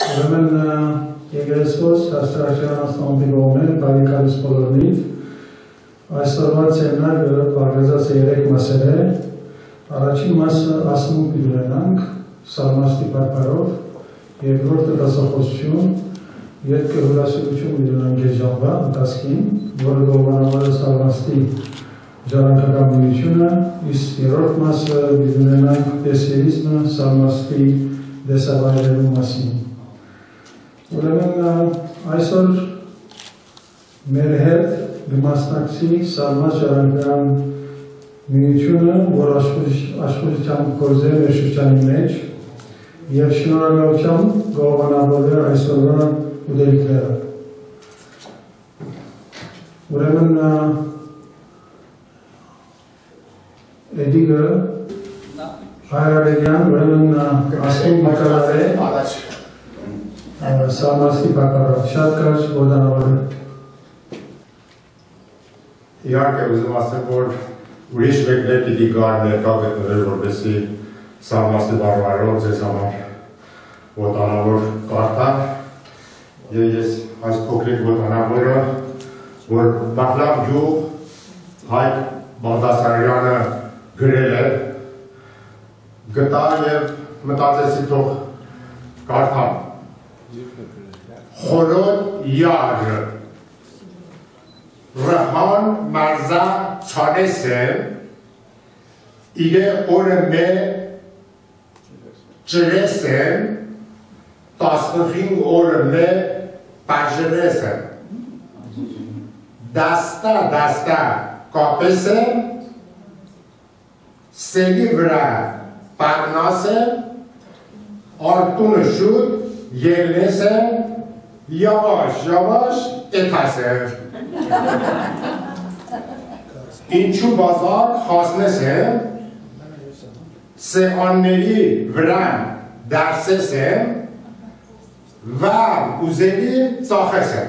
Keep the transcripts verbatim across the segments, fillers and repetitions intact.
Ուրեմն եկեղեցուց հաստատաշրջանացնողի կողմեր բարեկալիս բոլորնիվ այսօրվա սեմինարը բաղկացած է երեք մասեր է։ Առաջին մասը ասմունք ունենանք Salmastի պարբարով, երկրորդը դասախոսություն, երկը հյուրասիրություն ունենանք երջանվա ընթացքին, որը գովանավոր է Salmastի ժառանգական միությունը, իսկ երրորդ մասը ունենանք դեսերիզմը Salmastի դեսավայրելու մասին։ Ուրեմն այսօր մեր հետ գմասնակցի Salmast ժառանգական միությունը, որ աշխուժությամբ գործել է շրջանի մեջ և շնորհակալությամբ գովանավորել այսօրվա ուտելիքները։ Ուրեմն Էդիգը հայրարեգյան, ուրեմն ասկին մակալար է Salmastի պակարով, շատ կարճ որդանավոր է։ Իհարկե ուզում ասեմ, որ ուրիշ մեկներ պիտի գար ներկա գտնվել, որպեսզի Salmastի բարբարով ձեզ համար ոտանավոր կարդար, եւ ես այս փոքրիկ ոտանավորը, որ Բաղլավ գյուղ Հայկ Բաղդասարյանը գրել է, գտա եւ մտածեցի թող կարդամ։ Խորոտ յարը Ռահան մարզա չանեսը իրե օրը մե ջրեսը տասնուխին օրը մե պաժրեսը դաստա դաստա կապեսը սելի վրա պարնասը արտունը շուտ ելնեսը Yavaş yavaş etasır. İnçu bazar hasnese, se anneli vren dersese, ve uzeli sahese.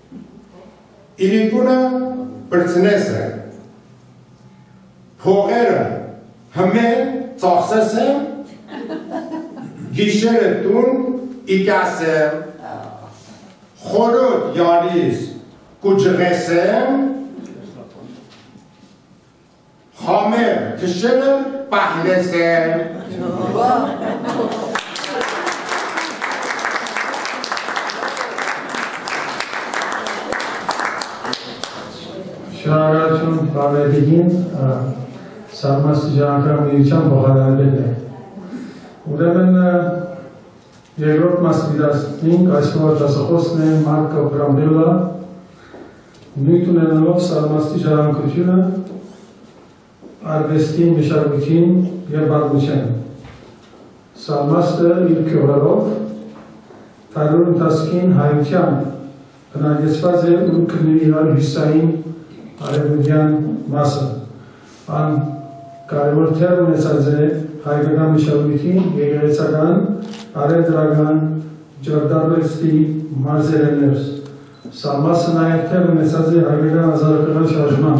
İlikuna pırtnese. Poğere hemen sahsese, gişeretun ikase. Xorot yariz kucğesem, xamer tişerim pahlesem. Şunlardan bahsedeyim, Salmastի ժառանգական միության բողալարվել է։ Ուրեմն երկրորդ մասը դասնենք այսօր դասախոսն է Մարկո Brambilla, նույն ունենալով Salmastի ժառանգությունը, արվեստին, մշակույթին և պատմությանը։ Salmastը իր քյուրելով տարօր ընթացքին հայության բնակեցված է ու կնի իրար հյուսային արևմտյան մասը։ Ան կարևոր թեր ունեցած է հայկական մշակույթի, եկեղեցական, արևդրական, ջրդարվեստի մարզերներս։ Salmastը նաև թեր ունեցած է հայկական ազատական շարժման։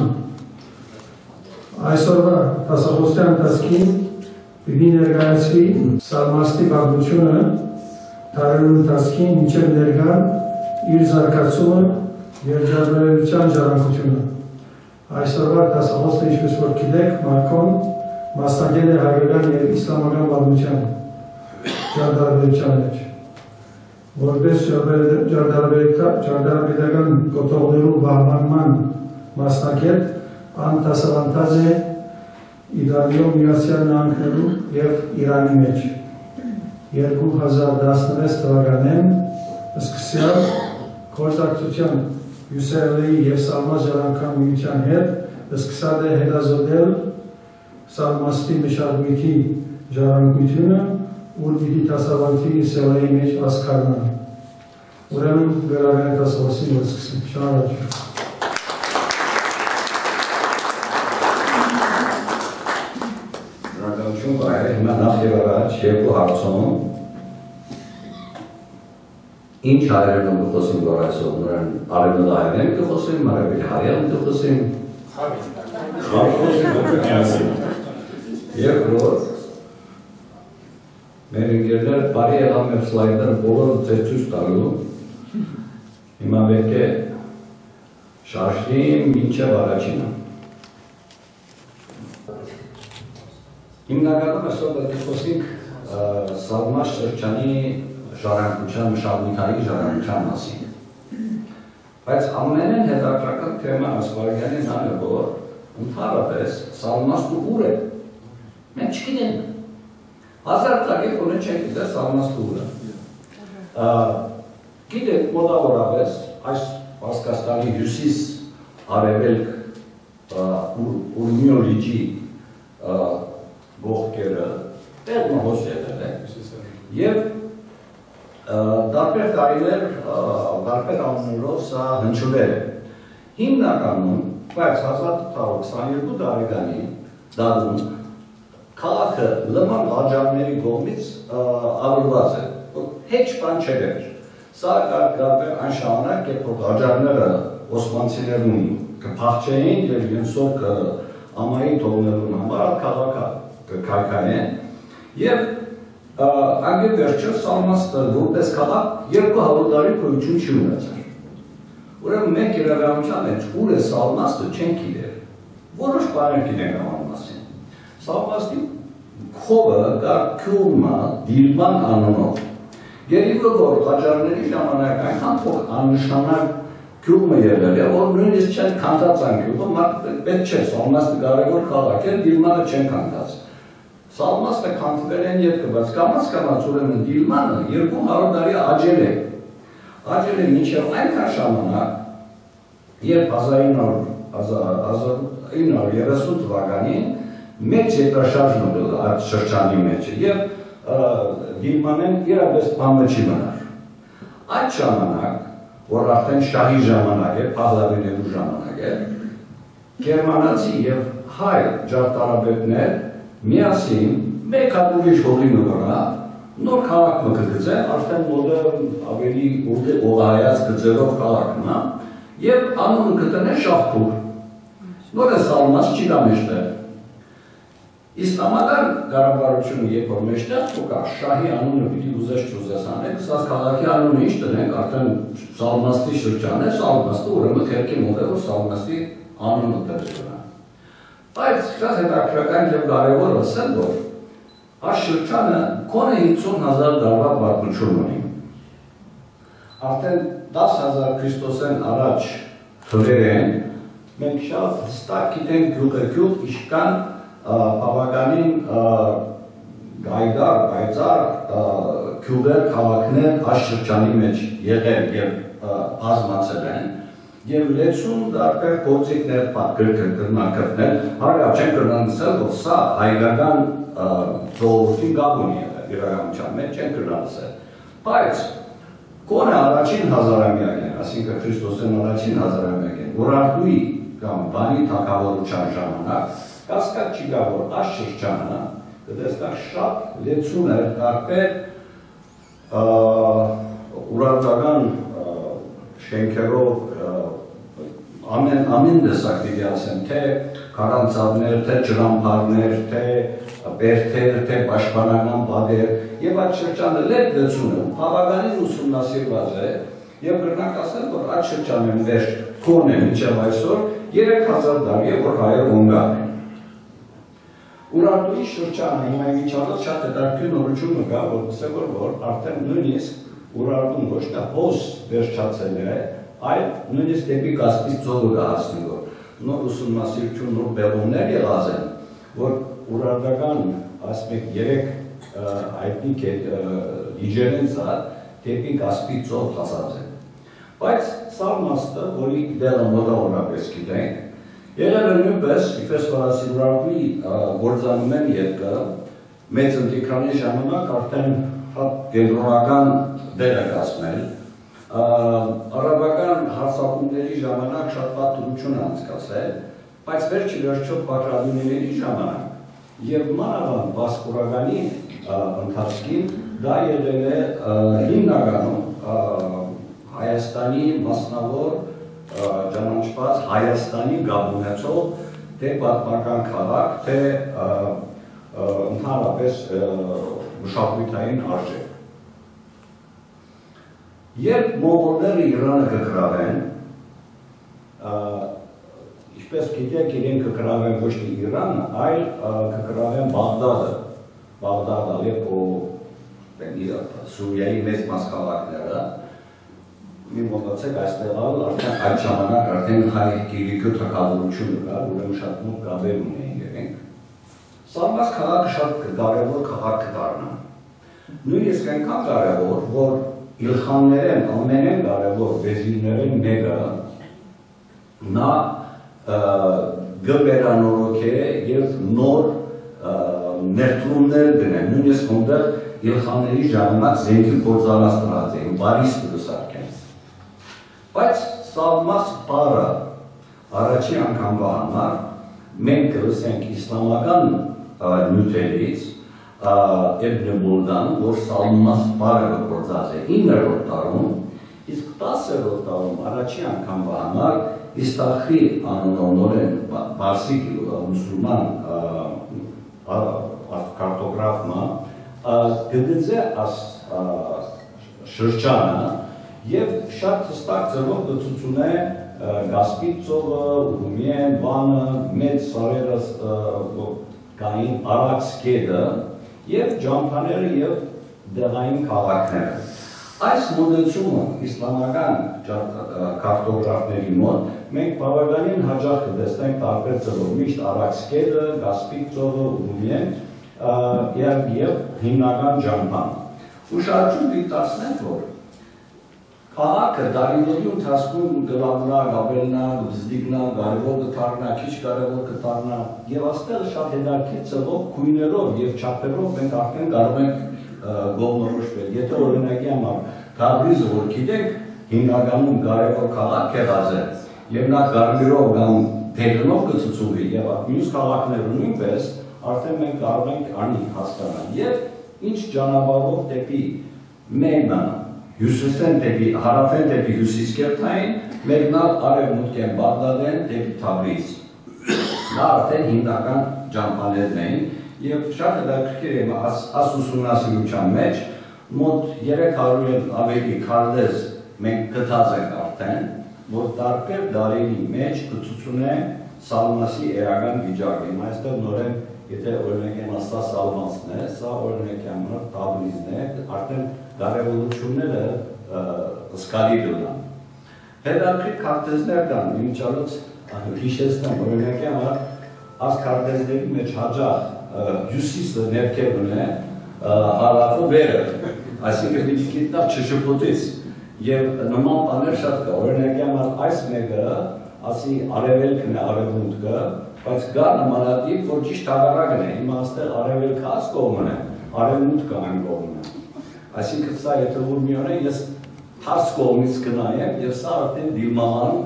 Այսօրվա դասախոսության ընթացքին պիտի ներկայացվի Salmastի պատմությունը, տարօր ընթացքին մինչև ներկա իր զարգացումը և ջրդարվեստության ժառանգությունը։ Այսօրվա դասախոսը, ինչպես որ գիտեք, Մարկոն մասնագետ է հայկական և իսլամական պատմությանը, ջրդարվեստության մեջ։ Որպես ջրդարվեստական կոթողներու բահմանման մասնագետ, ան դասավանդած է Իտալիայում Միացյալ Նահանգներու և Իրանի մեջ։ երկու հազար տասնվեց թվականին սկսյալ գործակցության յու սի ել էի և Salmast ժառանգական միության հետ սկսած է հետազոտել Salmastի մշակույթի ժառանգությունը, ուր պիտի դասավանդի յու սի ել էի մեջ ասկարնան։ Ուրեմն վերաբերել դասախոսին, որ սկսենք։ Շնորհակալություն։ Շնորհակալություն բարի, հիմա նախ և առաջ երկու հարցում ինչ հայերենում կխոսին, որ այսօր նորեն արևմտահայերեն կխոսին, մարևելի հարյան կխոսին, խաղ խոսին, երկրորդ մեր ընկերներ բարի եղան մեր սլայդները բոլորը ձեզ ցույց տալու։ Հիմա պետք է շարժվի մինչև առաջինը։ Հիմնականում այսօր պետք է խոսենք Salmast շրջանի ժառանգության, մշակութային ժառանգության մասին։ Բայց ամենեն հետաքրքրական թեման ասվարյանին այն է, որ ընդհանրապես Salmast-ը ուր է։ Մենք չգիտենք։ Հազար տարի որ չենք գիտել Salmast-ը ուր է։ Գիտենք մոտավորապես այս Պարսկաստանի հյուսիս արևելք Ուրմիո լիճի գողքերը տեղնոհոս եղել է և դարբեր տարիներ, դարբեր անուններով սա հնչվել է։ Հիմնականում, բայց հազար տասնութ քսաներկու տարեկանի դարում քաղաքը լման ղաջարների կողմից ավերված է, հեչ բան չեղեր։ Սա դարբեր այն ժամանակ, երբ որ ղաջարները օսմանցիներուն կփախչեին և իրենց ամայի թողնելուն համար քաղաքը կքայքայեն և անգե վերջը Salmast-ը որպես քաղաք երկու հարյուր տարի գոյություն չի ունեցել։ Ուրեմն մենք իրականության մեջ ուր է Salmast-ը չենք գիտեր։ Որոշ բաներ գիտենք ամեն մասին։ Salmast-ի քովը կա Քյուրմա Դիլման անունով։ Գերիվը որ ղաջարների ժամանակ այնքան փոք աննշանակ Քյուրմը եղել է, որ նույնիսկ չեն քանդած այն քյուրմը, մարդը պետք չէ Salmast-ը կարևոր քաղաք է, Դիլմանը չեն քանդած։ Salmast-ը քանդվել են ետքը, բայց կամաց-կամաց ուրեմն Դիլմանը երկու հարյուր տարի աճել է։ Աճել է մինչև այնքան ժամանակ, երբ հազար ինը հարյուր երեսուն թվականին մեծ երկրաշարժ մտել այդ շրջանի մեջ և Դիլմանեն իրապես բանը չի մնար։ Այդ ժամանակ, որ արդեն շահի ժամանակ է, Փահլավիներու ժամանակ է, գերմանացի և հայ ջարդարապետներ միասին մեկ հատ ուրիշ հողի վրա նոր քաղաք մկրտեցեն, արդեն մոդեռն ավելի ուղղահայաց գծերով քաղաքն է, և անունը գտնեն Շահփուր։ Նորը Salmast չի կա մեջտեղ։ Իսլամական կառավարությունը երբ որ մեջտեղ կա, շահի անունը պիտի ուզես չուզես անեք, սա քաղաքի անունը ինչ տնենք, արդեն Salmast-ի շրջան է, Salmast-ը ուրեմն թերքի մոտ է, որ Salmast-ի անունը տրվել է։ Բայց շատ հետաքրքրական և կարևոր ասել, որ այս շրջանը քոնե հինգսուն հազար տարվա պատմություն ունի։ Արդեն դաս հազար Քրիստոսեն առաջ թվեր են, մենք շատ հստակ գիտենք գյուղը-գյուղ իշկան բավականին գայդար, գայծար գյուղեր, քաղաքներ այս շրջանի մեջ եղել և բազմացել են և լեցուն դարբեր գործիքներ գրնարկրտնել, հարավ չեն գրնանցել, որ սա հայկական ժողովրդի գաղ ունի եղել, իրականության մեջ չեն գրնանցել։ Բայց կոնե առաջին հազարամյակին, այսինքն Քրիստոսեն առաջին հազարամյակին, Ուրարտուի կամ բանի թագավորության ժամանակ, կասկած չի կա, որ այս շրջանը կտեսնակ շատ լեցուն էր դարբեր ուրարտական շենքերով ամեն տեսակ պիտի ասեմ, թե քարանձավներ, թե ջրամբարներ, թե բերդեր, թե պաշտպանական բադեր և այդ շրջանը լետ լեցուն է, բավականին ուսումնասիրված է և կրնանք ասել, որ այդ շրջանն վերջ քոն է մինչև այսօր երեք հազար տարի է, որ հայեր ունգան են։ Ուրարտուի շրջանը հիմա միջավայր շատ հետաքրքիր նորություն կա, որպեսզի որ արդեն նույնիսկ Ուրարտուն ոչ թե հոս վերջացել է, այլ նույնիսկ դեպի Կասպից ծովը կհասնի, որ նոր ուսումնասիրություն, նոր բեղումներ եղած են, որ ուրարտական ասմեք երեք հայտնի լիջերեն սա դեպի Կասպի ծով հասած են։ Բայց Salmast-ը, որի դեղը մոտավորապես գիտենք, եղել է նույնպես, իպես վարասի Ուրարտուի գործանում են ետքը, մեծ ընտիքանի ժամանակ արդեն կենտրոնական դեր է կազմել, արաբական հարձակումների ժամանակ շատ պատմություն անցկացել, բայց վերջի վերջով պատրադուների ժամանակ և մանավանդ բասկուրականի ընթացքին դա եղել է հիմնականում Հայաստանի մասնավոր ճանաչված Հայաստանի գաղտնեցող թե պատմական քաղաք, թե ընդհանրապես մշակութային արժեք։ Երբ մոնղոլները Իրանը կգրավեն, ինչպես գիտեք, իրենք կգրավեն ոչ թե Իրանը, այլ կգրավեն Բաղդադը, Բաղդադ, Ալեպո, Սուրիայի մեծ մաս քաղաքները, մի մոտացեք այստեղ արդեն այդ ժամանակ արդեն հայ գիրիկը թագավորությունը կար, ուրեմն շատ մոտ գաբեր ունեին իրենք։ Սալմաստ քաղաքը շատ կարևոր քաղաք կդառնա։ Նույնիսկ այնքան կարևոր, որ Իլխաններեն ամենեն կարևոր վեզիրներեն մեկը նա գվերանորոք է և նոր ներդրումներ դնեն, նույնիսկ հոնդեղ Իլխանների ժամանակ զենքի գործարած տրած էին, բարիս կրսարկեն։ Բայց Սալմաստ պարը առաջի անգամվա համար մենք կրսենք իսլամական նյութերից Ebn Buldan, որ Salmast պարը գործած է իններորդ տարում, իսկ տասերորդ տարում առաջի անգամվա համար Իստախի անոնորեն բարսիկ մուսուլման կարտոգրաֆմա գդձե աս շրջանը և շատ հստակ ձևով գծություն է Գասպիտ ծովը, Ուրումիեն, Վանը, մեծ սարերը կային Արաքս գետը և ջամփաները և դեղային քաղաքները։ Այս մոդելությունը իսլամական կարտոգրաֆների մոտ մենք բավականին հաճախ կտեսնենք տարբեր ձևով, միշտ Արաքս գետը, Կասպիկ ծովը, Ուրումիեն և հիմնական ջամփան։ Ուշադրություն դիտացնենք, որ քաղաքը դարիների ընթացքում գլավնա, գաբելնա, գուզդիգնա, կարևոր կդառնա, քիչ կարևոր կդառնա եւ այստեղ շատ հետաքրքիր ձևով քույներով եւ չափերով մենք արդեն կարող ենք գոհնորոշվել։ Եթե օրինակի համար Թավրիզը որ գիտենք հիմնականում կարևոր քաղաք եղած է եւ նա կարմիրով կամ թեգնով կցուցուվի եւ մյուս քաղաքները նույնպես արդեն մենք կարող ենք անի հասկանալ եւ ինչ ճանապարհով դեպի մենա Հյուսիսեն դեպի հարավեն դեպի հյուսիս կերտային, մեկնալ արևմուտքեն Բաղդադեն դեպի Թավրիզ։ Դա արդեն հիմնական ջամփաներն էին եւ շատ հետաքրքիր է աս ուսումնասիրության մեջ մոտ երեք հարյուր ավելի քարտեզ մենք գտած ենք արդեն, որ տարբեր դարերի մեջ կցուցում է Սալմաստի էական վիճակը։ Հիմա այստեղ նորեն եթե օրինակ եմ ասա Սալմաստն է, սա օրինակ եմ Թավրիզն է, արդեն կարևորությունները զգալի դառնան։ Հետաքրքիր քարտեզներ կան, իմիջիալոց հիշեցնեմ, օրինակ համար այս քարտեզների մեջ հաջող հյուսիսը ներքևն է, հարավը վերը, այսինքն մի գիտնա չշփոթից եւ նման բաներ շատ կա, օրինակ համար այս մեկը ասի արևելքն է արևմուտքը, բայց կա նմանատիպ, որ ճիշտ հակառակն է, հիմա այստեղ արևելքը այս կողմն է, արևմուտքը այն կողմն է։ Այսինքն սա եթե որ մի օր է, ես թարս կողմից կնայեմ և սա արդեն դիմաման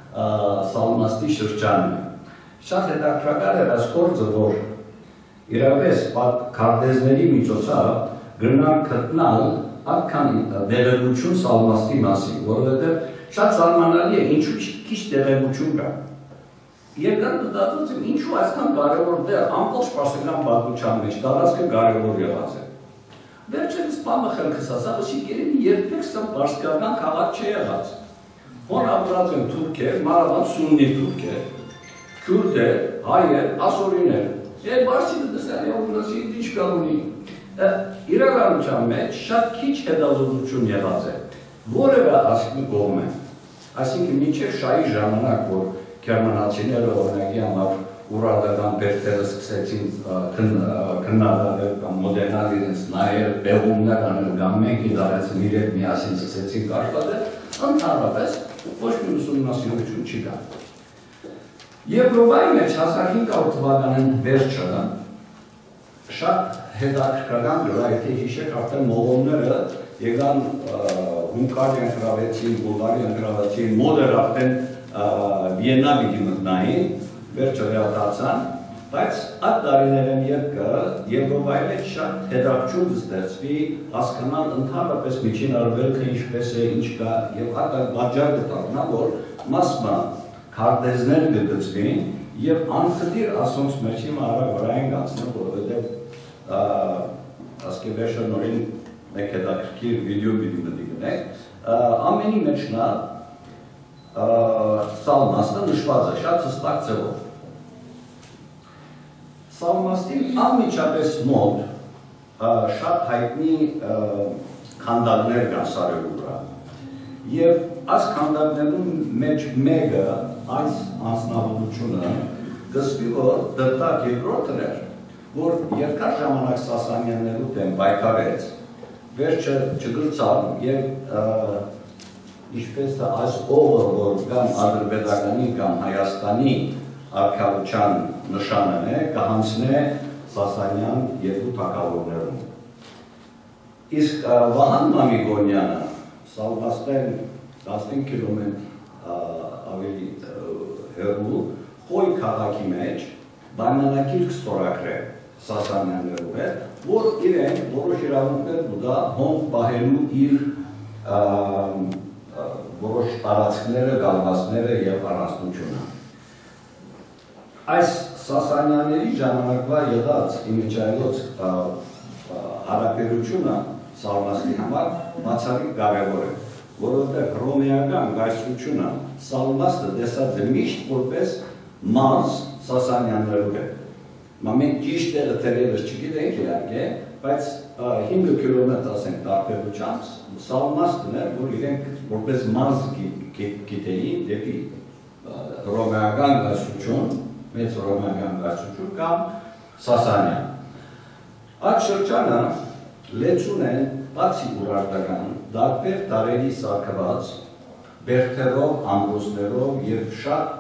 Սալմաստի շրջանն է։ Շատ հետաքրքրական է այս գործը, որ իրապես քարտեզների միջոցով գնանք գտնալ այդքան դերևություն Սալմաստի մասին, որովհետև շատ զարմանալի է, ինչու քիչ դերևություն կա։ Երկար մտածում եմ, ինչու այսքան կարևոր դեր ամբողջ պարսկական պատմության մեջ տարածքը կարևոր եղած է։ Վերջերս բանը խելքս ասա, որ երևի երբեք սա պարսկական քաղաք չի եղած։ Հոր ապրած են թուրք է, մանավանդ սուննի թուրք է, քուրդ է, հայ է, ասորին է։ Եվ բարսիկը դեսել է ունասի ինչ կա ունի։ Իրականության մեջ շատ քիչ հետազոտություն եղած է, որևէ ասիկի կողմ է։ Այսինքն մինչև շահի ժամանակ, որ գերմանացիները օրինակի համար ուրարտական բերդերը սկսեցին քննադատել կամ մոդերնալ իրենց նայել, բեղումներ անել կամ մենք իրարեցին իրեք միասին սկսեցին աշխատել, ընդհանրապես ոչ մի ուսումնասիրություն չի կա։ Եվրոպայի մեջ հազար հինգ հարյուր թվականին վերջը շատ հետաքրքրական դրա, եթե հիշեք, արդեն մողոլները եկան Հունգարիան գրավեցին, Բուլղարիան գրավեցին, մոդեր արդեն Վիեննա պիտի մտնային, վերջը վերադարձան, բայց այդ տարիներն երկը Եվրոպայի մեջ շատ հետաքրքիր ստեղծվի հասկանալ ընդհանրապես միջին արևելքը ինչպես է, ինչ կա եւ այդ պատճառը դառնա, որ մասնա քարտեզներ գտցվին եւ անխտիր ասոնց մեջի մարա վրային գացնը, որովհետեւ պետք է վերջնորեն մեկ հետաքրքիր վիդեո պիտի մտիկ ամենի մեջ նա Salmastը նշված է շատ հստակ ձևով։ Salmastին անմիջապես մոտ շատ հայտնի քանդակներ կան սարերի վրա։ Եվ այս քանդակներում մեջ մեկը այս անձնավորությունը գսվի որ դրտակ երկրորդն էր, որ երկար ժամանակ Սասանյաններու դեմ պայքարեց, վերջը չգրծավ եւ ինչպես այս օղը, որ կամ ադրբեջանի կամ Հայաստանի արքայության նշանն է, կհանձնե Սասանյան երկու թագավորներում։ Իսկ Վահան Մամիկոնյանը Սալմաստեն տասնհինգ կիլոմետր ավելի հեռու Խոյ քաղաքի մեջ պայմանագիր կստորագրել Սասանյաններու հետ, որ իրեն որոշ իրավունքներ կտա հոն պահելու իր որոշ տարածքները, գալվածները և առանձնությունը։ Այս Սասանյանների ժամանակվա եղած իմիջայլոց հարաբերությունը Սալմաստի համար բացառիկ կարևոր է, որովհետև հռոմեական կայսրությունը Սալմաստը տեսած է միշտ որպես մարզ Սասանյաններու հետ։ Մենք ճիշտ տեղը թերևս չգիտենք իհարկե, բայց հինգ կիլոմետր ասենք տարբերությամբ Սալմաստն էր, որ իրենք որպես մարզ գիտեին դեպի հռոմեական կայսրություն, մեծ հռոմեական կայսրություն կամ Սասանյան։ Այդ շրջանը լեցուն են բացի ուրարտական, տարբեր տարերի սարքված, բերդերով, ամրոցներով և շատ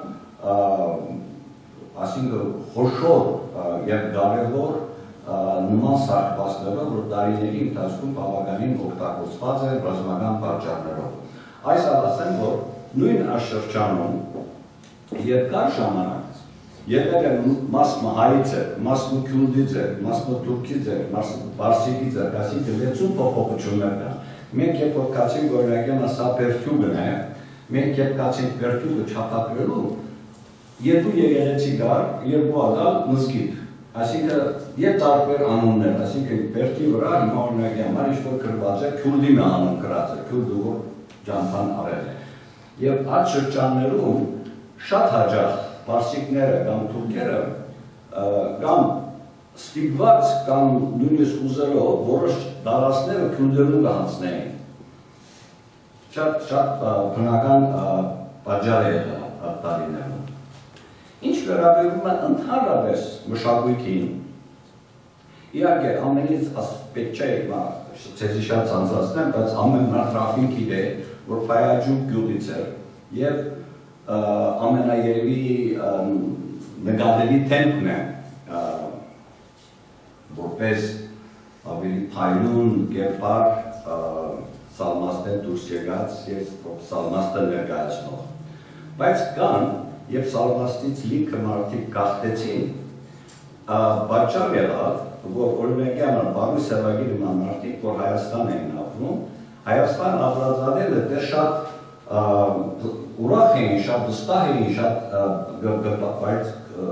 ասինքն խոշոր և կարևոր նման սարքվածներով, որ տարիների ընթացքում բավականին օգտագործված են ռազմական պատճառներով։ Այս ասեմ, որ նույն աշխրջանում երկար ժամանակ եղել են մասը հայից է, մասը քյուրդից է, մասը թուրքից է, մասը պարսիկից է, այսինքն լեցուն փոփոխություններ կան։ Մենք երբ որ կացինք օրինակեն ասա Պերթյուգն է, մենք երբ կացինք Պերթյուգը չափակրելու, երկու եկեղեցի կար, երկու ադալ մզկիթ, այսինքն եւ տարբեր անուններ, այսինքն Պերթի վրա հիմա օրինակի համար ինչ-որ գրված է քյուրդի մի անուն գրած է, քյուրդը որ ճամփան արել է։ Եվ այդ շրջաններում շատ հաճախ պարսիկները կամ թուրքերը կամ ստիպված կամ նույնիսկ ուզելով որոշ տարածքները քյուրդերուն կհանձնեին։ Շատ շատ բնական պատճառ է այդ տարիներում։ Ինչ վերաբերում է ընդհանրապես մշակույթին, իհարկե ամենից պետք չէ ցեզի շատ ցանցացնեմ, բայց ամենատրաֆին գիտե, որ Փայաջուկ գյուղից էր եւ ամենաերևի նկատելի թեմպն է, որպես ավելի փայլուն, գերբար Սալմաստեն դուրս եկած եւ Սալմաստը ներկայացնող։ Բայց կան եւ Սալմաստից լիքը մարդիկ գաղթեցին, պատճառ եղավ, որ օրինակյանը բարի սևագիր նման մարդիկ, որ Հայաստան էին ապրում, Հայաստան ապրածանելը դե շատ ուրախ էին, շատ վստահ էին, շատ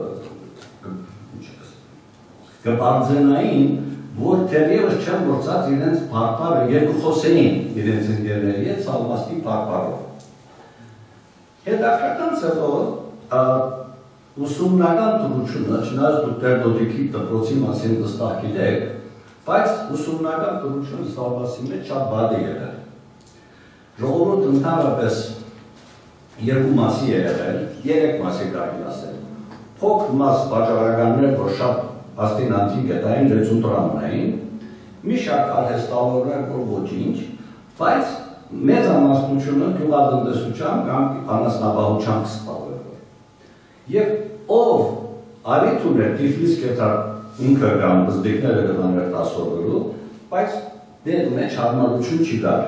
գպարձենային, որ թերևս չեն գործած իրենց պարպարը երկու խոսեին իրենց ընկերների հետ Սալմաստի պարպարով։ Հետաքրքրական ծավալ ուսումնական դրությունը, չնայած դուք Տեր-Դոդիկի դպրոցի մասին վստահ գիտեք, բայց ուսումնական դրությունը Սալմաստի մեջ շատ վատ է եղել։ Ժողովուրդ ընդհանրապես երկու մասի է եղել, երեք մասի կարելի ասել։ Փոքր մաս վաճառականներ, որ շատ աստին անտիկ հետային լեցունտրանում էին, մի շարք արհեստավորներ, որ ոչինչ, բայց մեծամասնությունը գյուղատնտեսությամբ կամ անասնապահությամբ կսպասվելով։ Եվ ով արիթ ուներ Թիֆլիս կետար ինքը կամ բզդիկները կտաներ տասովելու, բայց դեր մեջ հարմարություն չի դար։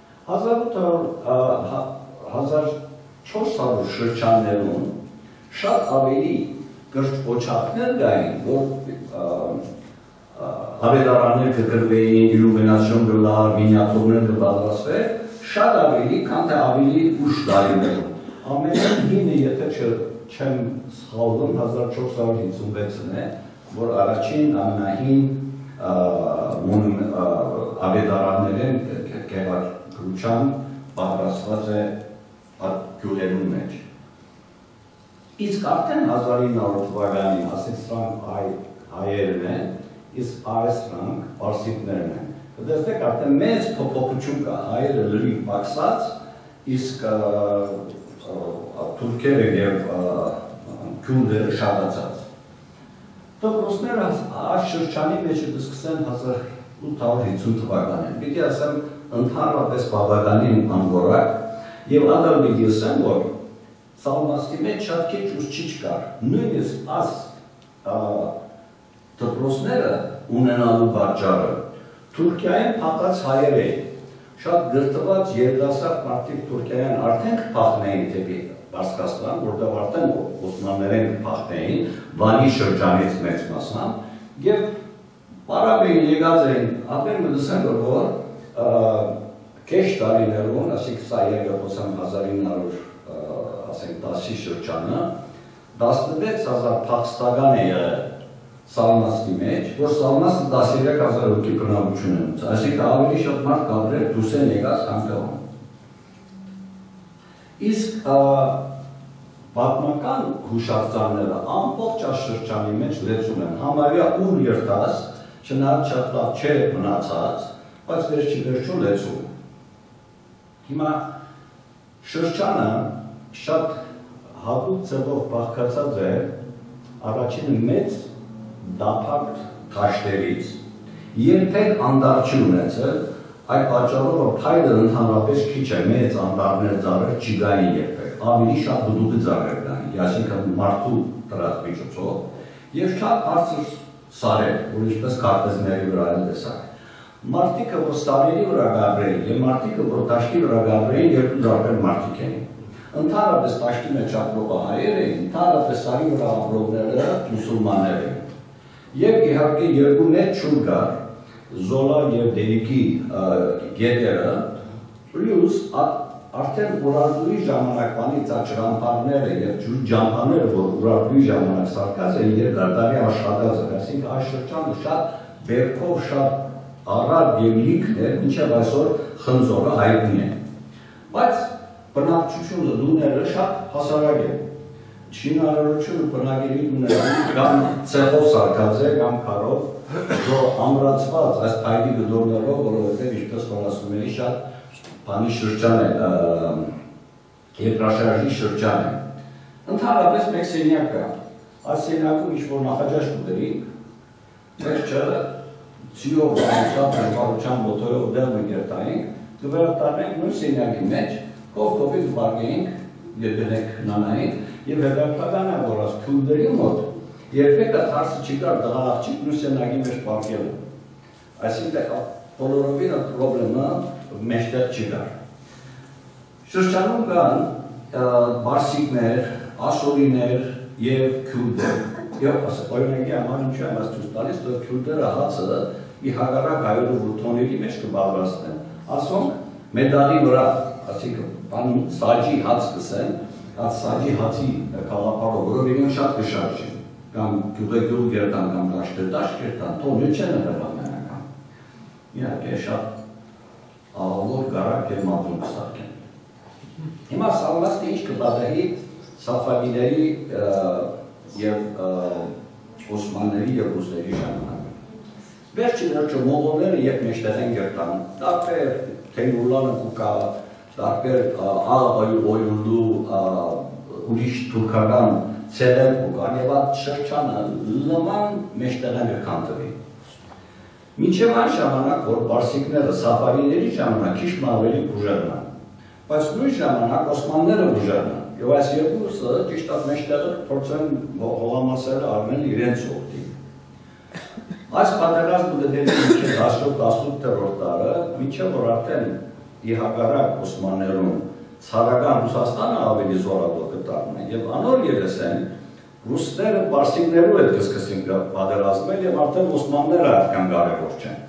հազար չորս հարյուր շրջաններում շատ ավելի կրճոչակներ կային, որ հավելարաններ կգրվեին, իլումինացիոն գլար, մինիատուրներ կպատրաստվեր, շատ ավելի, քան թե ավելի ուշ տարիներում։ Ամենահինը, եթե չեմ սխալվում, հազար չորս հարյուր հինգսունվեցն է, որ առաջին ամենահին ավետարաններեն գեղագրության պատրաստված է գյուղերում մեջ։ Իսկ արդեն հազար ինը հարյուր թվականին ասենք սրանք հայերն են, իսկ այս սրանք պարսիկներն են։ Դեստեք արդեն մեծ փոփոխություն կա, հայերը լրիվ պակսած, իսկ թուրքերը և քյուրդերը շատացած։ Դպրոցները այս շրջանի մեջ կսկսեն հազար ութ հարյուր հինգ թվականին։ Պիտի ասեմ ընդհանրապես բավականին անորակ և անդալ պիտի ասեմ, որ Salmastի մեջ շատ քիչ ուսուցիչ կար, նույնիսկ այս դպրոցները ունենալու պատճառը Թուրքիայում փախած հայեր էին, շատ գրտված երիտասարդ մարդիկ Թուրքիայում արդեն կփախնեին դեպի Պարսկաստան, որտեղ արդեն օսմաններեն կփախնեին, Վանի շրջանից մեծ մասամբ, և պարապեին եկած էին, ապեր մտսեն որ քեչ տարիներուն, ասիկ սա երկրորդ հազար ինը հարյուր տասի շրջանը, տասնվեց հազար փախստական է եղել Salmastի մեջ, որ Salmastը տասներեք հազար հոգի բնակություն է ունեցել, այսինքն ավելի շատ մարդ կապրել դուրս են եկած Անկեղում։ Իսկ պատմական հուշարձանները ամբողջ աշխրջանի մեջ լեցուն են, համարյա ուր երթաս, չնայած շատ լավ չէ մնացած, բայց վերջի վերջում լեցուն։ Հիմա շրջանը շատ հատուկ ձևով բաղկացած է առաջին մեծ դափակ թաշտերից, երբեք անդար չի ունեցել, այդ պատճառով որ փայլը ընդհանրապես քիչ է, մեծ անդարներ ծառեր չգային երբեք, ավելի շատ բդուկի ծառեր կային, այսինքն մարդու տրած միջոցով, և շատ բարձր սարեր, որ ինչպես քարտեզների վրա էլ տեսակ։ Մարդիկը, որ սարերի վրա գաբրեին, և մարդիկը, որ տաշտի վրա գաբրեին, երկու տարբեր մարդիկ էին։ Ընդհանրապես տաշտի մեջ ապրող հայեր էին, ընդհանրապես սարի վրա ապրողները մուսուլմաններ էին։ Եվ իհարկե երկու մեծ շուր կար, Զոլա և Դերիկի գետերը, պլյուս արդեն Ուրարտուի ժամանակվանից ջրամբարները և ջրամբարները, որ Ուրարտուի ժամանակ սարքած են, երկարդարի աշխատած են, այսինքն այս շրջանը շատ բերքով, շատ առատ և լիքն էր, մինչև այսօր խնձորը հայտնի է։ Բայց բնակչությունը դուները շատ հասարակ է։ Շինարարությունը բնակելի դուները կամ ցեղով սարքած է, կամ քարով, որ ամրացված այս փայլի գդորներով, որովհետև ինչպես որ ասում էի, շատ բանի շրջան է, երկրաշարժի շրջան է։ Ընդհանրապես մեկ սենյակ կա։ Այս սենյակում ինչ-որ նախաճաշ կուտերինք, վերջը ցիով շատ բարության մոտորով դեմ կերտայինք, կվերատարնենք նույն սենյակի մեջ, կով-կովի կպարգեինք, և դնենք նանայինք, և հետաքրքրական է, որ այս քյուրդերի մոտ երբեք այդ հարցը չի կար դղաղաղջիկ նույն սենյակի մեջ պարգելը։ Այսինքն բոլորովին այդ պրոբլեմը մեջտեղ չի կար։ Շրջանում կան բարսիկներ, ասորիներ և քյուրդեր։ Եվ օրինակի համար ինչու եմ այս ցույց տալիս, որ քյուրդերը հացը մի հակառակ հայերու վրթոնների մեջ կպատրաստեն։ Ասոնք մեդալի վրա, այսինքն սաջի հաց կսեն, այդ սաջի հացի կաղապարով, որով իրենք շատ կշարժին, կամ գյուղեգյուղ գերտան, կամ դաշտետաշ գերտան, թողնի չեն եղել ամենական։ Իհարկե շատ աղավոր գարակ և մատուն կսարքեն։ Հիմա Salmastը ինչ կպատահի Սաֆավիների և Օսմանների և ռուսների ժամանակ։ Վերջի վերջը մողոլները երբ մեջտեղ են գերտան, տարբեր Թեյմուրլանը կուկա, տարբեր Աղայու ուրիշ թուրքական ցեղեր կուկան և այդ շրջանը լման մեջտեղ են կքանդվի։ Մինչև այն ժամանակ, որ պարսիկները Սաֆավիների ժամանակ քիչ ավելի բուժերն են, բայց նույն ժամանակ Օսմանները բուժերն են, և այս երկուսը ճիշտ այդ մեջտեղը փորձեն հողամասերը առնել իրենց օգտին։ Այս պատերազմը գտելի մինչև տասնութ տարը, մինչև որ արդեն ի հակառակ Օսմաններուն ցարական Ռուսաստանը ավելի զորավոր կդառնա և անոր երեսեն ռուսները պարսիկներու հետ կսկսեն պատերազմել և արդեն Օսմանները այդքան կարևոր չեն։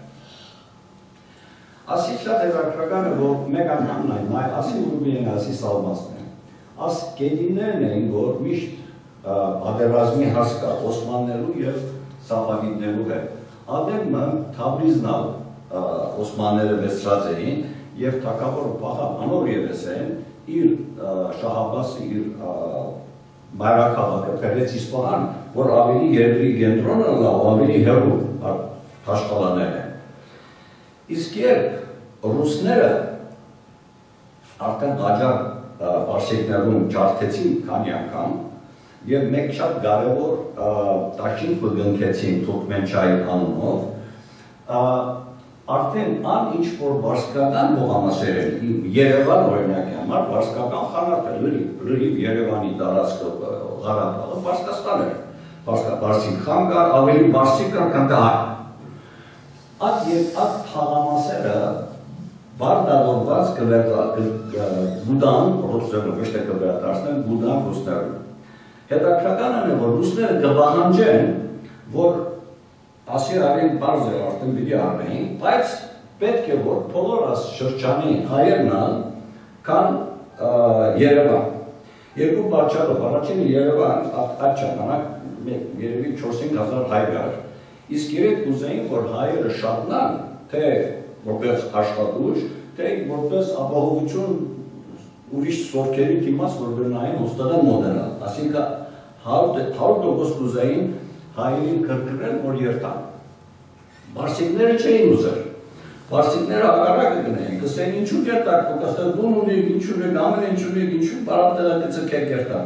Ասի շատ հետաքրքրական է, որ մեկ անգամն այն, ասի Ուրուբիեն, ասի Salmastն են, աս գետիններն էին, որ միշտ պատերազմի հաս կա Օսմաններու և Սաֆավիդներու հետ։ Ադեմը Թավրիզն Օսմանները վերցրած էին եւ թագավորը փախավ անոր եւս են իր Շահաբասը իր մայրաքաղաքը փերեց Իսպահան, որ ավելի երկրի կենտրոնը լավ, ավելի հեռու աշխալաներ են։ Իսկ երբ ռուսները արդեն Ղաջար պարսիկներում ջարդեցին քանի անգամ եւ մեկ շատ կարեւոր դաշինք կգնքեցին Թուրքմենչայի անունով, արդեն ան ինչ որ վարսկական բողամասեր են, Երևան օրինակի համար վարսկական խանարդ է, լրիվ Երևանի տարածքը Ղարաբաղը Պարսկաստան էր, Պարսիկ խան կար, ավելի Պարսիկ կար, քան դա Այդ և այդ թաղամասերը բարդավորված գուդան, ռուսներում, ոչ թե կվերադարձնեն, գուդան ռուսներում։ Հետաքրքրականն է, որ ռուսները կպահանջեն, որ ասի արին բարձ է արդեն պիտի առնեին, բայց պետք է որ բոլոր այս շրջանի հայերն կան Երևան։ Երկու պատճառով, առաջինը Երևան այդ ժամանակ երևի չորս-հինգ հազար հայ կար, իսկ երեք կուզեին, որ հայերը շարժնան, թե որպես աշխատուժ, թե որպես ապահովություն ուրիշ սորքերի դիմաց, որ գնային հոստատան մոդենալ, այսինքն հարյուր տոկոս կուզեին հայերին կրկնել, որ երթան։ Պարսիկները չէին ուզել։ Պարսիկները հակառակը գնային, կսեին ինչու կերտակ, կստեղ դուն ունեք, ինչու ունեք, ամեն ինչ ունեք, ինչու պարապտեղակցեք կերտակ։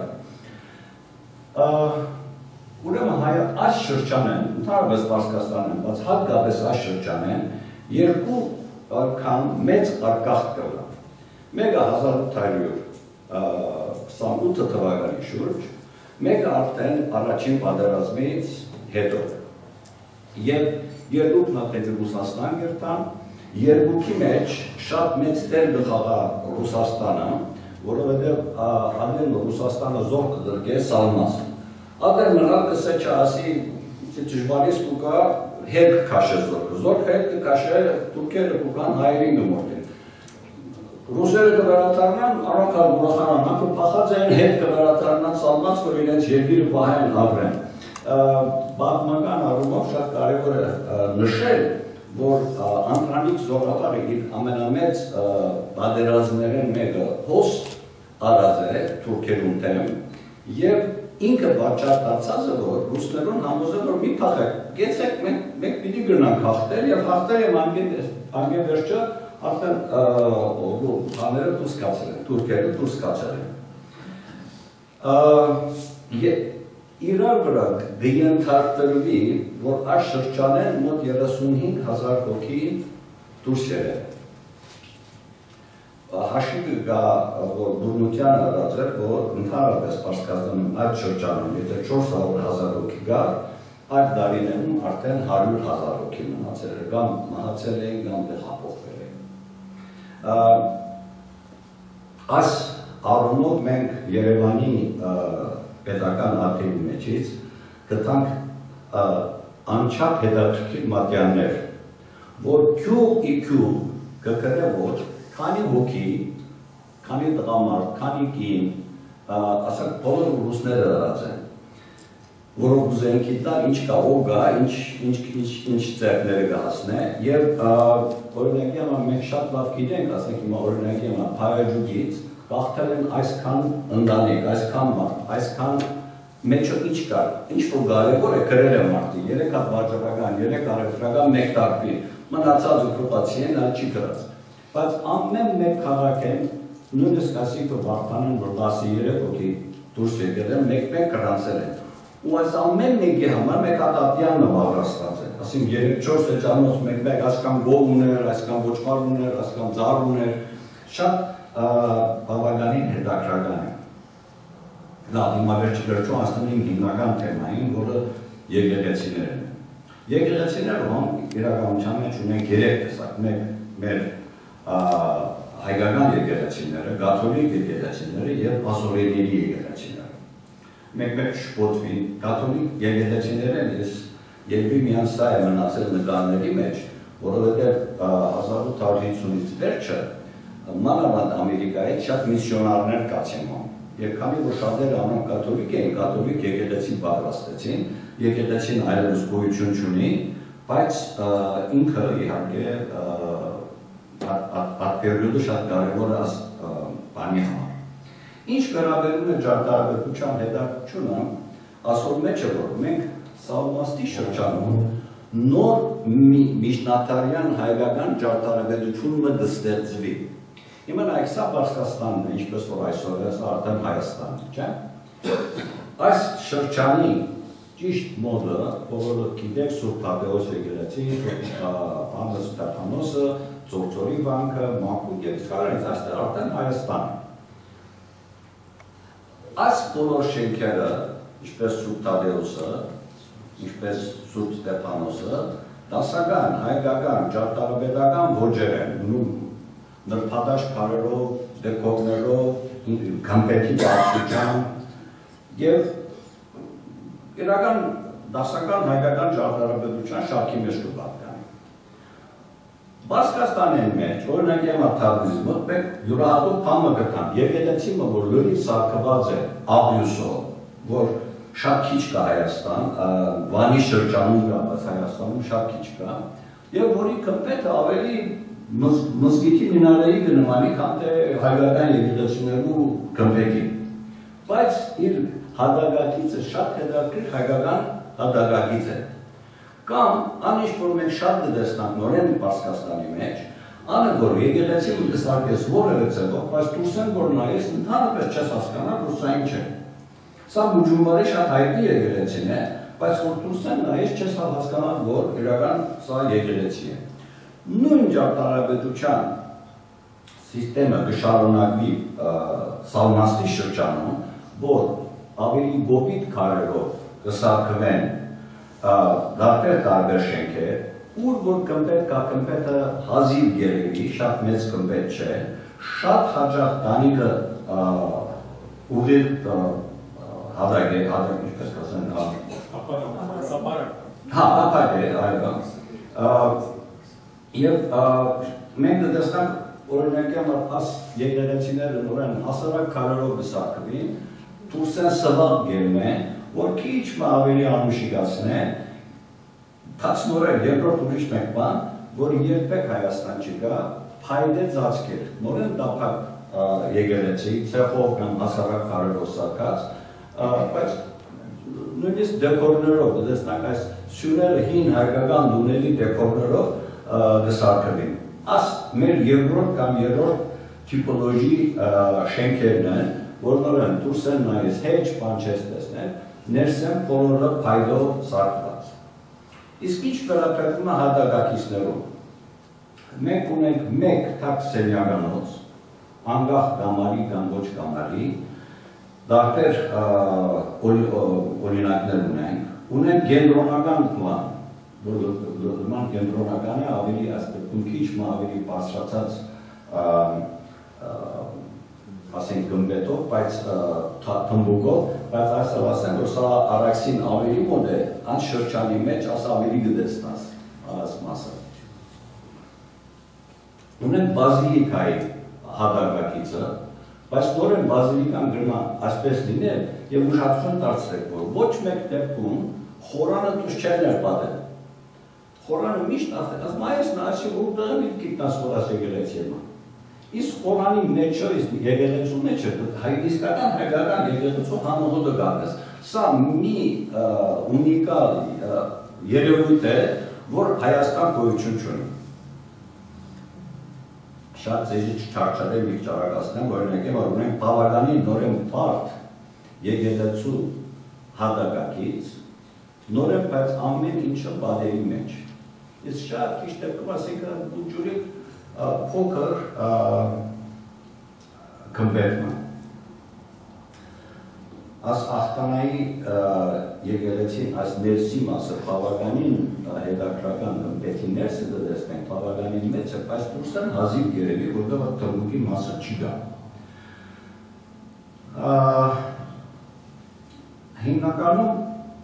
Ուրեմն հայը այս շրջանեն, ընդհանրապես Պարսկաստանն, բայց հատկապես այս շրջանեն, երկու անգամ մեծ արկախտ կլա։ Մեկը հազար ութ հարյուր քսանութ թվականի շուրջ, մեկը արդեն առաջին պատերազմից հետո։ Եվ երկուքն արդեն Ռուսաստան գերտան, երկուքի մեջ շատ մեծ դեր գխաղա Ռուսաստանը, որովհետև ադեն Ռուսաստանը զոր կդրկե Salmast։ Ադեր մնալ կսե չասի, ճշմարիս կուկա հետ կաշե զորքը, զորք հետ կաշե թուրքերը կուկան հայերին գմորդին։ Ռուսերը կվերադառնան, առանց ուրախանան, որ փախած են հետ կվերադառնան Salmast, որ իրենց երկիրը պահեն ապրեն։ Պատմական առումով շատ կարևոր է նշել, որ Անդրանիկ զորավարը իր ամենամեծ պատերազմներն մեկը հոս արած է թուրքերուն դեմ եւ ինքը պատճառ դարձած է, որ ռուսներուն համոզել որ մի փախեք, գեցեք մենք պիտի գնանք հաղթել եւ հաղթել եմ անգեն վերջը արդեն բաները դուրս կացել են, թուրքերը դուրս կացել են։ Իրար վրա գյենթարկտրվի, որ այս շրջանեն մոտ երեսունհինգ հազար հոգի դուրս եղել։ Հաշիվը կա, որ բուրնության արած էր, որ ընդհանրապես Պարսկաստանում այդ շրջանում, եթե չորս հարյուր հազար հոգի կար, այդ դարիներում արդեն հարյուր հազար հոգի մնացել էր, կամ մահացել էին, կամ տեղափոխվել էին։ Այս առումով մենք Երևանի պետական աթեի մեջից գտանք անչափ հետաքրքիր մատյաններ, որ քյուղ ի քյուղ կկրևոր քանի հոգի, քանի տղամարդ, քանի կին, ասենք բոլոր ռուսները դրած են, որով ուզեն գիտան ինչ կա, ով գա, ինչ ձեռքները կհասնե, եւ օրինակի համար մենք շատ լավ գիտենք, ասենք հիմա օրինակի համար Փայաջուկից գաղթել են այսքան ընտանիք, այսքան մարդ, այսքան մեջը ինչ կար, ինչ որ կարևոր է գրել է մարդի, երեք հատ վաճառական, երեք առևտրական, մեկ տարբի, մնացածը քրպացի են, այլ չի գրած։ Բայց ամեն մեկ քաղաք են, նույնիսկ ասի որ վաղթանեն, որ տասնյոթ հոգի դուրս եկել են, մեկ-մեկ գրանցել են։ Ու այս ամեն մեկի համար մեկ հատ ատյանը պատրաստած է, ասենք երեք-չորս էջանոց մեկ-մեկ այսքան գող ուներ, այսքան ոչխար ուներ, այսքան ձար ուներ, շատ բավականին հետաքրքրական է։ Լավ, հիմա վերջի վերջում հասնում ենք հիմնական թեմային, որը եկեղեցիներն են։ Եկեղեցիներում իրականության մեջ ունենք երեք տեսակ, մեկ մեր հայկական եկեղեցիները, կաթոլիկ եկեղեցիները եւ ասորիների եկեղեցիները։ Մեկ-մեկ շփոթվին, կաթոլիկ եկեղեցիները ես երկրի միան սա է մնացել նկարների մեջ, որովհետեւ հազար ութ հարյուր հիսունից վերջը մանավանդ Ամերիկայից շատ միսիոնարներ կացին ման։ Եվ քանի որ շատերը անոնք կաթոլիկ էին, կաթոլիկ եկեղեցի պատրաստեցին, եկեղեցին այլևս գոյություն չունի, բայց ինքը իհարկե այդ պերիոդը շատ կարևոր է այս բանի համար։ Ինչ վերաբերում է ճարտարապետության հետաքրքրությունը, ասոր մեջ է, որ մենք Salmastի շրջանում նոր միջնադարյան հայկական ճարտարապետությունը կստեղծվի։ Հիմա նայեք, սա Պարսկաստանն է, ինչպես որ այսօր է, սա արդեն Հայաստանն է, չէ՞։ Այս շրջանի ճիշտ մոդը, բոլորը գիտեք, Սուրբ Թադեոս եկեղեցի, Պանոս Ստեփանոսը, Ծործորի վանքը, Մաքուր եկեղեցին, այստեղ արդեն Հայաստան է։ Այս բոլոր շենքերը, ինչպես Սուրբ Թադեոսը, ինչպես Սուրբ Ստեփանոսը, դասական, հայկական, ճարտարապետական ոճեր են, նրբադաշտ քարերով, դեկորներով, գմբեթի բարձրությամբ եւ իրական դասական հայկական ճարտարապետության շարքի մեջ կպատկանի։ Պարսկաստանի մեջ, օրինակ եմաթավիզմը, պետք յուրահատուկ բանը գտան, եկեղեցին, որ լրիվ սարքված է աբյուսով, որ շատ քիչ կա Հայաստան, Վանի շրջանում կա, բայց Հայաստանում շատ քիչ կա, եւ որի կմպետը ավելի մզգիթի մինարեի կնմանի, քան թե հայկական եկեղեցիներու կմպետին։ Բայց իր հադագակիցը շատ հետաքրքիր հայկական հադագակից է։ Կամ անիշ որ մենք շատ դեսնանք նորեն Պարսկաստանի մեջ, անը որ եկեղեցին կսարկես որևէ ձևով, բայց դուրսեն որ նայես ընդհանրապես չես հասկանա, որ սա ինչ է։ Սա Բուջումբարի շատ հայտնի եկեղեցին է, բայց որ դուրսեն նայես չես հասկանա, որ իրական սա եկեղեցի է։ Նույն ճարտարապետության սիստեմը կշարունակվի Salmastի շրջանում, որ ավելի գոպիտ քարերով կսարքվեն դարբեր տարբեր շենքեր, ուր որ կմպետ կա, կմպետը հազիվ գերելի, շատ մեծ կմպետ չէ, շատ հաճախ տանիքը ուղիղ հադագ է, հադագ ինչպես կասեն, հա, ապակ է, այգան։ Եվ մենք դստանք օրինակյամ աս եկեղեցիները նորեն հասարակ քարերով կսարքվին, դուրսեն սվաղ գերմեն, որ քիչ մը ավելի անուշիկացնեն, թացնորեն երկրորդ ուրիշ մեկ բան, որ երբեք Հայաստան չկա, փայդե ծածկեր, նորեն տափակ եկեղեցի, ցեխով կամ հասարակ քարերով սարքած, բայց նույնիսկ դեկորներով, դեսնանք այս սյուները հին հայկական դուների դեկորներով կսարքվին։ Աս մեր երկրորդ կամ երրորդ տիպոլոգի շենքերն են, որ նորեն դուրս են նայես հեչ բան չես տեսնել, ներս են բոլորը փայդով սարքված։ Իսկ ինչ վերաբերում է հադագակիցներում, մենք ունենք մեկ թակ սենյականոց, անգախ կամարի կամ ոչ կամարի, դարբեր օրինակներ ունենք, ունենք կենտրոնական պլան, որ լման կենտրոնական է ավելի ասպետում քիչ մը ավելի բարձրացած ասենք գմբետով, բայց թմբուկով, բայց այսօր ասենք, որ սա առաքսին ավելի մոտ է, անց շրջանի մեջ աս ավելի գդեսնաս այս մասը։ Ունենք բազիլիկայի հադագակիցը, բայց նորեն բազիլիկան գրմա այսպես լինել և ուշացություն դարձրեք, որ ոչ մեկ դեպքում խորանը դուս չեր ներպատել։ Խորանը միշտ ասել, ասում այս նայասի որ դղեմ իր կիտնասվորաս եկեղեցի եմա։ Իսկ խորանի մեջը, եկեղեցու մեջը, իսկական հայկական եկեղեցու համողոտը գարնես։ Սա մի ունիկալ երևույթ է, որ Հայաստան գոյություն չունի։ Շատ ձեզի չչարչարել մի ճարակացնեմ, օրինակ եմ, որ ունենք բավականին նորեն բարդ եկեղեցու հատակակից, նորեն բայց ամեն ինչը բադերի մեջ։ Ես շատ ճիշտ դեպքում ասենք ջուրիկ փոքր կմպետման։ Աս աղտանայի եկեղեցին այս ներսի մասը բավականին հետաքրական կմպետի ներսը դեսնենք բավականին մեծ է, բայց դուրսեն հազիվ գերելի, որտեղ թմբուկի մասը չի գա։ Հիմնականում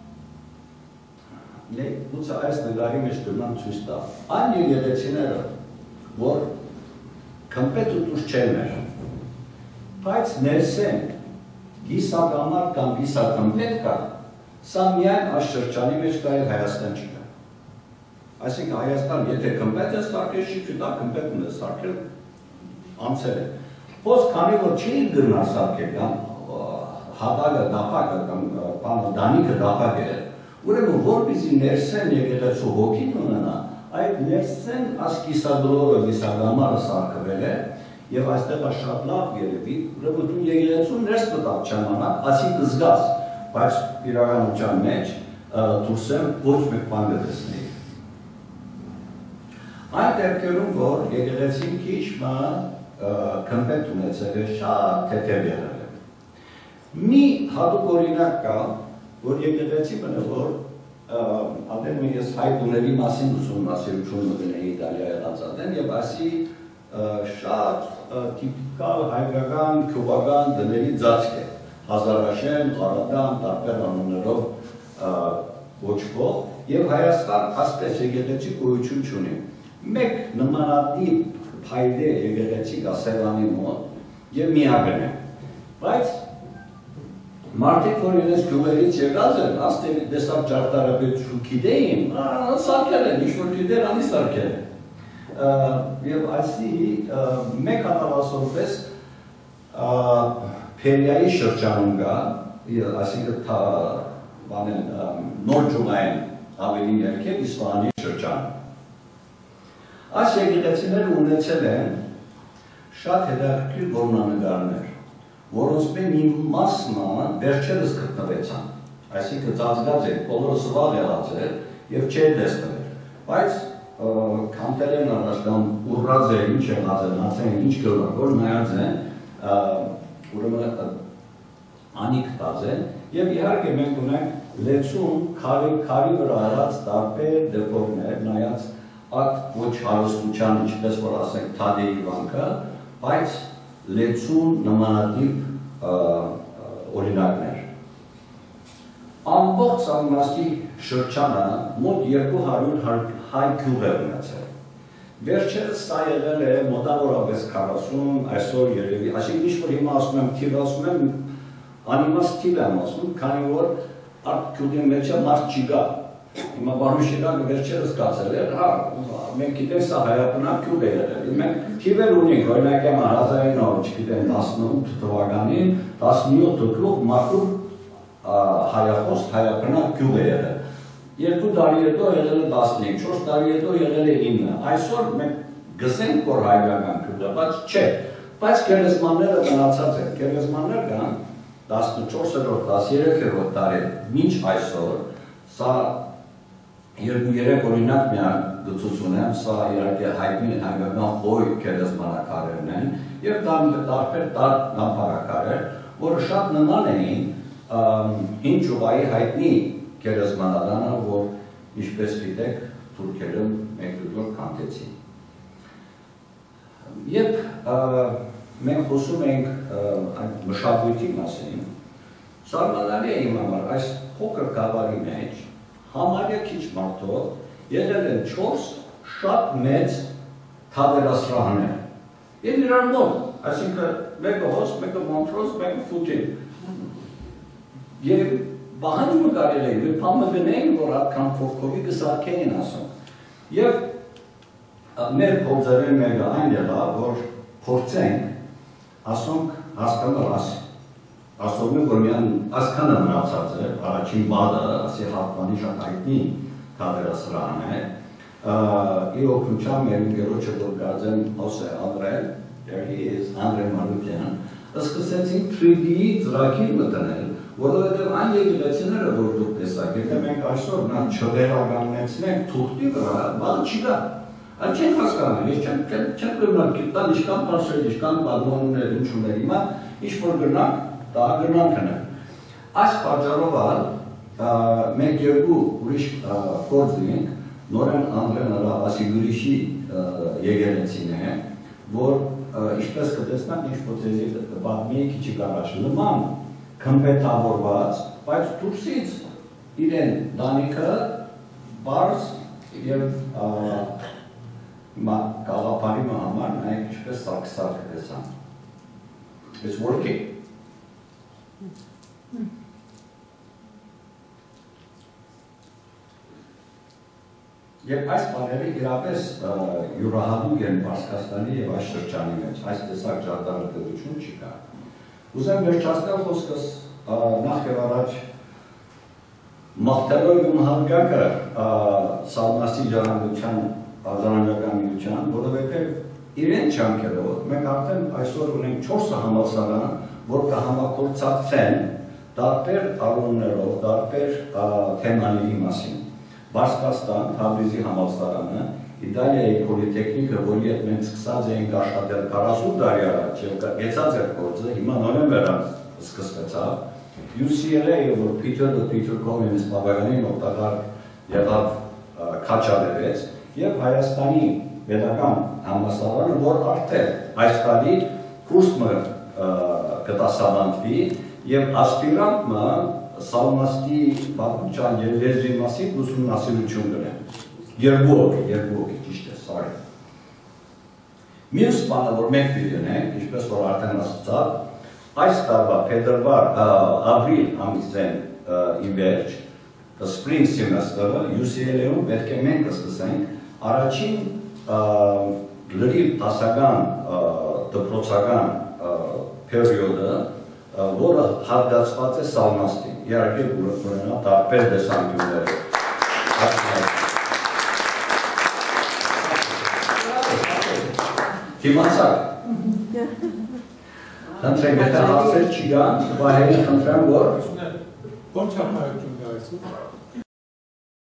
Լուծը այս նգարի մեջ դրման ցույց տա։ Այն եկեղեցիները, որ կմպետ ու դուրս չեն մեր, բայց ներսեն գիսակամար կամ գիսակմպետ կա, սա միայն այս շրջանի մեջ կա և Հայաստան չկա։ Այսինքն Հայաստան եթե կմպետ է սարքել, շիք դա կմպետն է սարքել անցել է։ Ոնց քանի որ չի գնա սարքել կամ հատակը դապակը կամ բանը դանիքը դապակ է, ուրեմն որպեսզի ներսեն եկեղեցու հոգին ունենա, այդ ներսեն ասկիսագրորը վիսագամարը սարքվել է եւ այստեղ է շատ լավ երևի, ուրեմն դու եկեղեցու ներս մտած ժամանակ ասի կզգաս, բայց իրականության մեջ դուրսեմ ոչ մեկ բան կտեսնի։ Այդ դեպքերում որ եկեղեցին քիչ մը կմպետ ունեցել է շատ թեթև եղել է։ Մի հատուկ օրինակ կա, որ եկեղեցի մնը որ ադեմ ես հայ բուների մասին ուսումնասիրություն մտնեի Իտալիայի ածատեն եւ ասի շատ տիպիկալ հայկական քյուբական դների ծածկ է, հազարաշեն, Ղարադան, տարբեր անուններով ոչվող եւ Հայաստան ասպես եկեղեցի գոյություն չունի։ Մեկ նմանատիպ փայլե եկեղեցի կա Սևանի մոտ եւ միակն է։ Բայց մարդիկ որ իրենց գյուղերից եկած են, աստերի դեսակ ճարտարապետություն գիտեին, սարքել են, ինչ-որ գիտեր անի սարքել են։ Եվ այսի մեկ հատավասորպես Փերիայի շրջանում կա, այսինքն նոր ջուղային ավելի ներքև Իսվանի շրջան։ Այս եկեղեցիները ունեցել են շատ հետաքրքիր որմնանկարներ, որոնց մի մասը վերջերս գտնվեցան, այսինքն ծածկած է, բոլորը սվաղ եղած է եւ չէր տեսնել, բայց քանտեր են առաջ կամ ուռած է, ինչ եղած է, նացեն, ինչ գլոր, որ նայած են, ուրեմն անիք տած են, եւ իհարկե մենք ունենք լեցուն քարի վրա արած տարբեր դեպորներ, նայած ակտ ոչ հարստության, ինչպես որ ասենք թադեի վանքը, բայց լեցուն նմանատիպ օրինակներ։ Ամբողջ Salmastի շրջանը մոտ երկու հարյուր հայ գյուղ է ունեցել։ Վերջերս սա եղել է մոտավորապես քառասուն, այսօր երևի, այսինքն ինչ որ հիմա ասում եմ, թիվ ասում եմ, անիմաստ թիվ եմ ասում, քանի որ արդ գյուղի մեջ մարդ չի գա։ Հիմա Բարուշիրակը վերջերս կացել էր, հա, մենք գիտենք սա հայապնակ գյուղ է եղել, մենք թիվեր ունենք, օրինակ եմ հազար ինը հարյուր, չգիտենք տասնութ թվականին, տասնյոթ գյուղ մարդու հայախոս հայապնակ գյուղ է եղել։ Երկու տարի հետո եղել է տասնհինգ, չորս տարի հետո եղել է ինը, այսօր մենք գսենք որ հայկական գյուղ է, բայց չէ, բայց գերեզմանները մնացած են, գերեզմաններ կան տասնչորսերորդ, տասներեքերորդ դարի մինչ այսօր, սա երկու երեք օրինակ միան գծություն եմ, սա իհարկե հայտնի հայկական խոյ գերեզմանակարերն են եւ տարբեր նամպարակարեր, որը շատ նման էին հին ջուղայի հայտնի գերեզմանադանը, որ ինչպես գիտեք թուրքերը մեկ-դու կանտեցին։ Երբ մենք խոսում ենք այդ մշակույթի մասին, սարմանալի է իմ համար այս փոքր գավառի մեջ համարյա քիչ մարդով եղել են չորս շատ մեծ թատերասրահներ։ Եվ իրար մոտ, այսինքն մեկը հոս, մեկը Մոնտրոզ, մեկը Ֆուտին։ Եվ բահանումը կարել էին, որ պամը գնեին, որ ատքան փոխքովի կսարքեին ասում։ Եվ մեր փորձերեն մեկը այն եղա, որ փորձենք ասոնք հասկանալ ասի։ Ասում եմ, որ միան ասկանը մնացած է, առաջին բադը, ասի հատմանի շատ հայտնի թատերասրահն է, իր օգնությամբ մեր ընկերոջը որ գարձեն հոս է Անդրեն, there he is, Անդրեն Մանուկյան, սկսեցին թրի դի ծրագիր մտնել, որովհետև այն եկեղեցիները, որ դուք տեսակ, եթե մենք այսօր նա չվերագանեցնենք թուղթի վրա, բան չի գա։ Այդ չենք հասկանում, ես չեմ գնալ գիտան, ինչքան պարսել, ինչքան բադմոններ, ինչ ուներ, հիմա ինչ որ գնանք, դա գնանքն է։ Այս պատճառով մենք երկու ուրիշ գործ ունենք, նորեն Անդրեն ասի ուրիշի եկեղեցին է, որ ինչպես կտեսնանք, ինչ պոթեզի պատմի քիչ առաջ նման կմպետավորված, բայց դուրսից իրեն դանիքը բարձ եւ գաղափարի համար նայեք ինչպես սարք-սարք տեսան։ It's working. Եվ այս բաները իրապես յուրահատուկ են Պարսկաստանի եւ այս շրջանի մեջ, այս տեսակ ջարդարդություն չկա։ Ուզեմ վերջացնել խոսքս նախ եւ առաջ մաղթելով իմ հարգակը Սալմաստի ժառանգության ազանական միության, որովհետեւ իրեն չամքելով մենք արդեն այսօր ունենք չորս համալսարան, որ կհամակորձակցեն տարբեր առումներով, տարբեր թեմաների մասին։ Պարսկաստան, Թավրիզի համալսարանը, Իտալիայի պոլիտեխնիկը, որի հետ մենք սկսած էինք աշխատել քառասուն տարի առաջ եւ կեցած էր գործը, հիմա նոյեմբեր սկսվեցավ։ U C L A-ը, որ Peter-ը Peter Communist բավականին օգտակար եղավ քաչալերեց, եւ Հայաստանի պետական համալսարանը, որ արդեն այս տարի կուրսը կդասավանդվի եւ ասպիրանտը Salmastի բացության եւ լեզվի մասին ուսումնասիրություն կրեն։ Երկու օքի, երկու օքի, ճիշտ է, sorry։ Մյուս բանը, որ մենք դիտենք, ինչպես որ արդեն ասացավ, այս տարվա փետրվար, ապրիլ ամիսեն ի վերջ, spring semester-ը U C L A-ում պետք է մենք սկսենք առաջին լրիվ դասական դպրոցական պերիոդը, որը հատկացված է Salmastին, իհարկե ունենա տարբեր տեսանկյուններ։ Դիմացակ։ Խնդրեմ, եթե հարցեր չկան, վահերի խնդրեմ, որ Ոչ համայնքում գայսու։